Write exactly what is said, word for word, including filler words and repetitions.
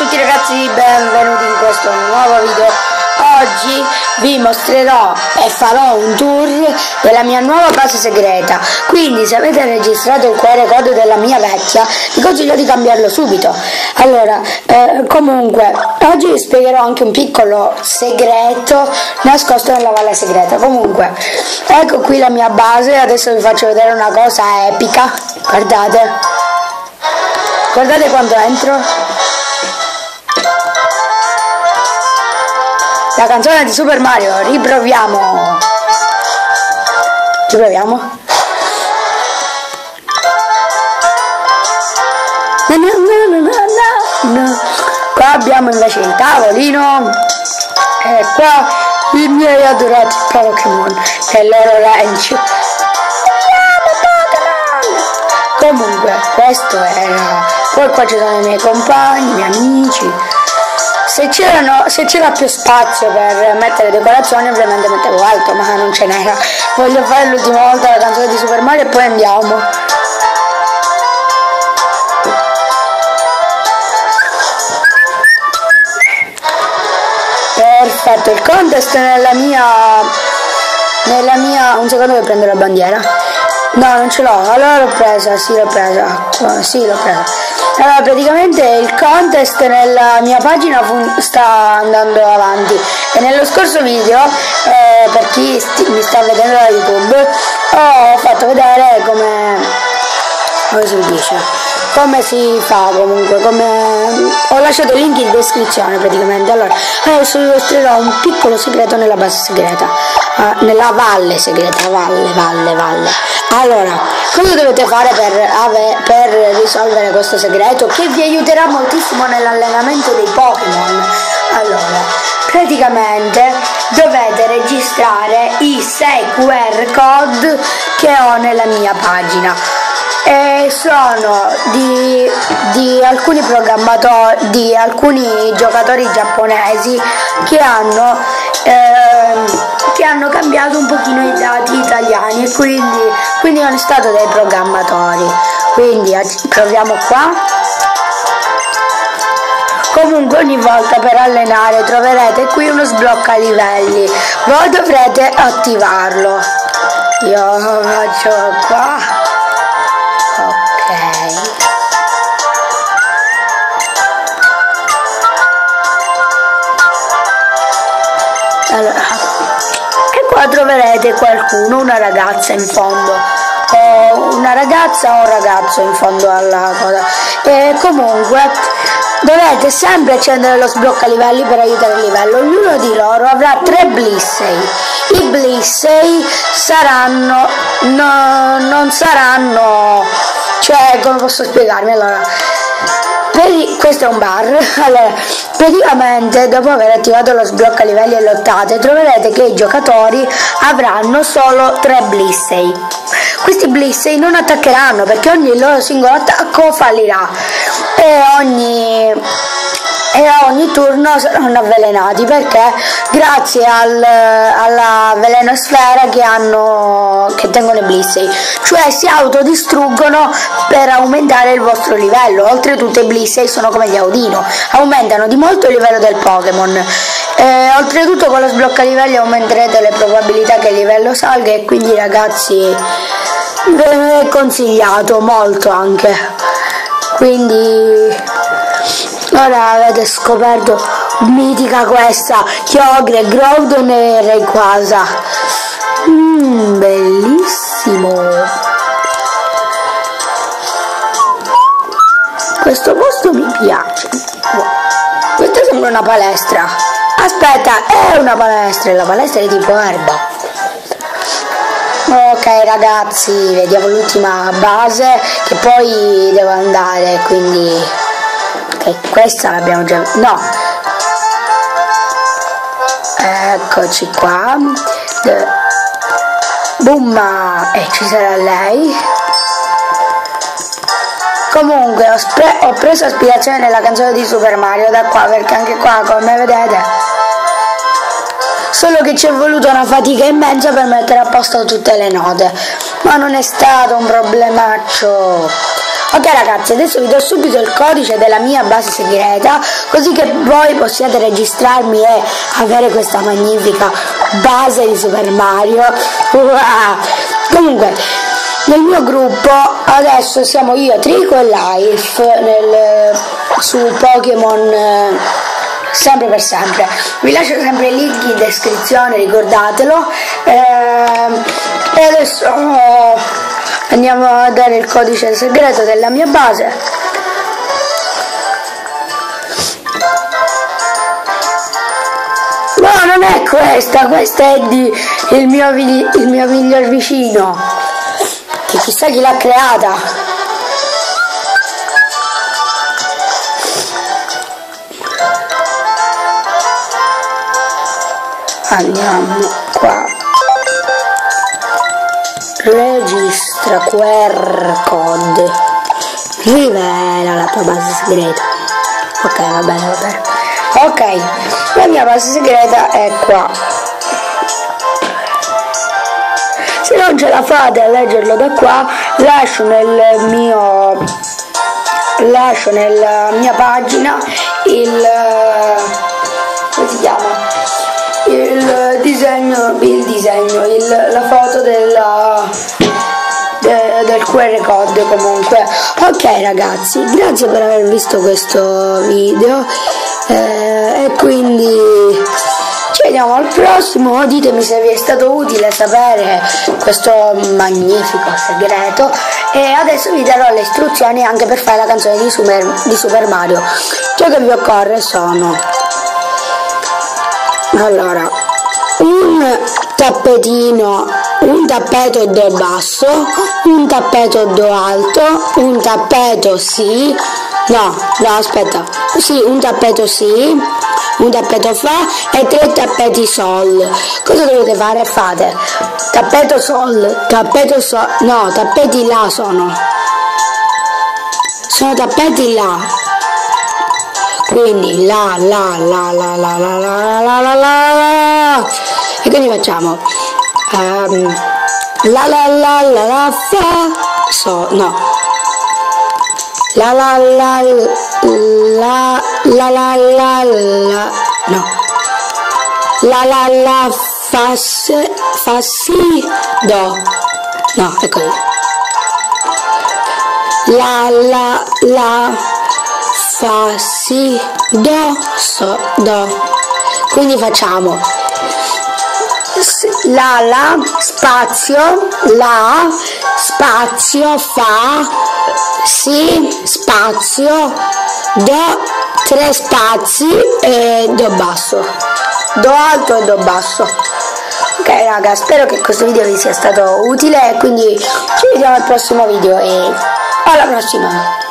tutti ragazzi, benvenuti in questo nuovo video. Oggi vi mostrerò e farò un tour della mia nuova base segreta. Quindi se avete registrato il Q R code della mia vecchia, vi consiglio di cambiarlo subito. Allora, eh, comunque, oggi vi spiegherò anche un piccolo segreto nascosto nella valle segreta. Comunque, ecco qui la mia base. Adesso vi faccio vedere una cosa epica. Guardate. Guardate quando entro. La canzone di Super Mario, riproviamo. Riproviamo. Na, na, na, na, na, na. Qua abbiamo invece il tavolino. E qua i miei adorati Pokémon e il loro ranch. Comunque, questo era. Poi qua ci sono i miei compagni, i miei amici. Se c'erano, se c'era più spazio per mettere decorazioni, ovviamente mettevo altro, ma non ce n'era. Voglio fare l'ultima volta la canzone di Super Mario e poi andiamo. Perfetto, il contest nella mia. Nella mia. Un secondo che prendo la bandiera. No, non ce l'ho, allora l'ho presa, sì l'ho presa. Sì, l'ho presa. Allora, praticamente il contest nella mia pagina sta andando avanti e nello scorso video, eh, per chi mi sta vedendo da YouTube, ho fatto vedere come, come si dice, come si fa comunque, come ho lasciato il link in descrizione praticamente. Allora, adesso vi mostrerò un piccolo segreto nella base segreta, uh, nella valle segreta, valle, valle, valle. Allora, cosa dovete fare per, ave, per risolvere questo segreto che vi aiuterà moltissimo nell'allenamento dei Pokémon? Allora, praticamente dovete registrare i sei Q R code che ho nella mia pagina. E sono di, di alcuni programmatori, di alcuni giocatori giapponesi che hanno, eh, che hanno cambiato un pochino i dati italiani e quindi, quindi sono stato dei programmatori. Quindi proviamo qua. Comunque ogni volta per allenare troverete qui uno sblocca livelli, voi dovrete attivarlo. Io faccio qua. Ok. Allora, e qua troverete qualcuno, una ragazza in fondo, o una ragazza o un ragazzo in fondo alla cosa. E comunque dovete sempre accendere lo sblocca livelli per aiutare il livello. Ognuno di loro avrà tre blissey. I blissey saranno, no, non saranno, cioè come posso spiegarmi? Allora, per, questo è un bar. Allora, praticamente dopo aver attivato lo sblocca livelli e lottate troverete che i giocatori avranno solo tre blissey. Questi blissey non attaccheranno perché ogni loro singolo attacco fallirà e ogni e a ogni turno saranno avvelenati perché grazie al, alla velenosfera che hanno che tengono i blissey, cioè si autodistruggono per aumentare il vostro livello. Oltretutto i blissey sono come gli Audino, aumentano di molto il livello del Pokémon. E oltretutto con lo sblocca livelli aumenterete le probabilità che il livello salga e quindi ragazzi ve è consigliato molto anche. Quindi ora avete scoperto mitica questa Kyogre, Groudon e Rayquaza. Mmm, bellissimo. Questo posto mi piace. Questa sembra una palestra. Aspetta, è una palestra, la palestra è tipo erba. Ok ragazzi, vediamo l'ultima base che poi devo andare, quindi ok, questa l'abbiamo già. No, eccoci qua. Boom, e ci sarà lei. Comunque ho, ho preso ispirazione nella canzone di Super Mario da qua, perché anche qua come vedete, solo che ci è voluta una fatica immensa per mettere a posto tutte le note, ma non è stato un problemaccio. Ok ragazzi, adesso vi do subito il codice della mia base segreta, così che voi possiate registrarmi e avere questa magnifica base di Super Mario. Wow. Comunque, nel mio gruppo adesso siamo io, Trico e Life nel, su Pokémon eh, sempre per sempre. Vi lascio sempre il link in descrizione, ricordatelo. Eh, e adesso eh, andiamo a dare il codice segreto della mia base. No, non è questa, questa è di il mio, il mio miglior vicino, che chissà chi l'ha creata. Andiamo qua, registra Q R code, rivela la tua base segreta. Ok, va bene, va bene. Ok, la mia base segreta è qua. Se non ce la fate a leggerlo da qua, lascio nel mio lascio nella mia pagina il come si chiama? il disegno il disegno il, la foto della de, del Q R code. Comunque, ok ragazzi, grazie per aver visto questo video eh, e quindi ci vediamo al prossimo. Ditemi se vi è stato utile sapere questo magnifico segreto, e adesso vi darò le istruzioni anche per fare la canzone di Super, di Super Mario. Ciò che vi occorre sono, allora, un tappetino, un tappeto do basso, un tappeto do alto, un tappeto sì, no, no aspetta, sì, un tappeto sì, un tappeto fa e tre tappeti sol. Cosa dovete fare? Fate tappeto sol, tappeto sol, no, tappeti là sono, sono tappeti là. Quindi la la la la la la la la la la, e quindi facciamo um, la la la la la fa so no la la la la la la la la no la la la fa se, fa si do no è così la la la fa si do so do, quindi facciamo la la spazio la spazio fa si spazio do, tre spazi e do basso, do alto e do basso. Ok raga, spero che questo video vi sia stato utile, quindi ci vediamo al prossimo video e alla prossima.